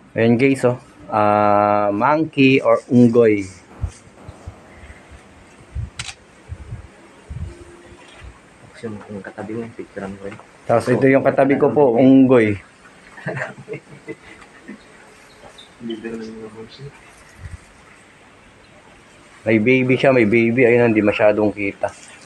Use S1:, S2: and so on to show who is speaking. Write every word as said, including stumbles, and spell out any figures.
S1: Ayan guys, oh. Ah, monkey or unggoy.
S2: Yung, yung katabi mo, picturean ko rin.
S1: Tapos ito yung katabi ko po, unggoy. May baby siya, may baby. Ayun, hindi masyadong kita.